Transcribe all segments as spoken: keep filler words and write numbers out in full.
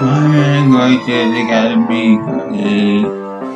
My man going said they gotta be good.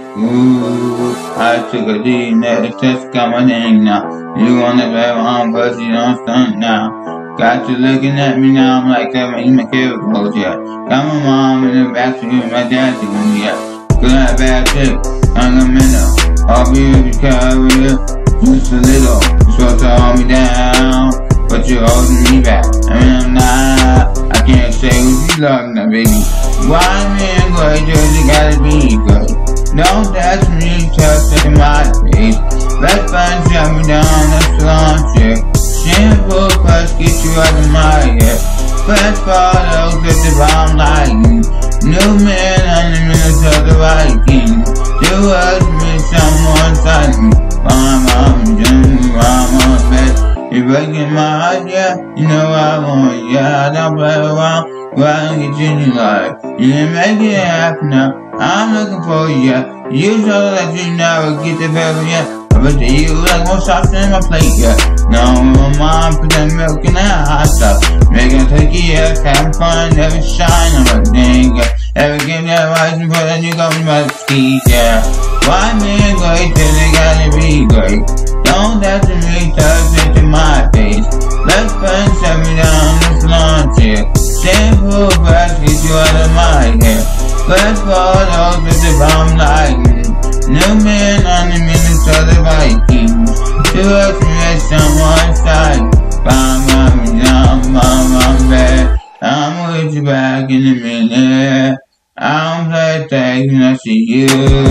Ooh, I took a deep next test, got my name now. You wanna play on, but you don't stunt now. Got you looking at me now, I'm like, I'm in my chemicals, yeah. Got my mom in the backseat, my dad taking me out. Cause I have bad shit, I'm a minute. I'll be able to carry it, just a little. You're supposed to hold me down, but you're holding me back. I mean, I'm not, I can't say what you love now, baby. Why man good, you gotta be good. Don't touch me, touch in my face. Let's find shut me down, that's long shit. Shampoo first, get you out of my head. Fast photos with the bomb lighting. New man on the minutes of the Viking. Do us with someone silent. I'm on the I'm on bed. You're breaking my heart, yeah. You know I want, yeah. I don't play around. Why don't get you in life? You didn't make it happen now. I'm looking for you, yeah. You show that you never get the better, yeah. But to you like more sauce in my plate, yeah. No, my mom put that milk in that hot stuff. Making a turkey, yeah. Having fun, never shine on my thing, yeah. Ever give that rice and put that you go with my skis, yeah. Why man great till they gotta be great? Don't touch me, touch it to my face. Let's burn, shut me down, let's launch it. Shampoo brush, get you out of my hair. Let's photos with the bomb lighting. New man on the minutes of the Vikings. To us, with someone side. Bomb, bomb, down, bomb, bomb, bad. I'm with you back in a minute. I don't play tags when I see you.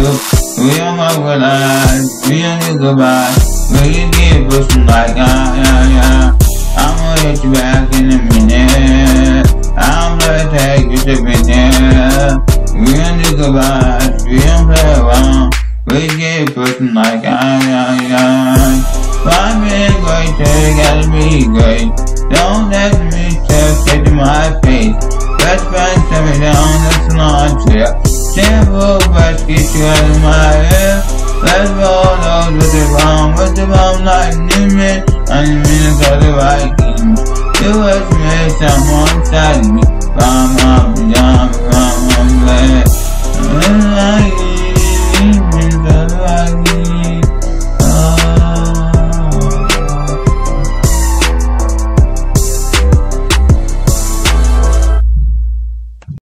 We don't know what lies, we don't do goodbye. We can get pushing like, ah, yeah, yeah. I'm gonna hit you back in a minute. I don't play tags with a minute. We don't do goodbye, we don't play around. We get pushing like, ah, yeah, yeah. My man great, they gotta be great. Don't let me touch it to my face. Let's find something down, let's launch it. Shampoo brush, get you out of my hair. Let's roll those with the bomb, with the bomb like new men on the minutes of the Vikings. Do us with someone inside me. Bomb, bomb, bomb, bomb, bomb.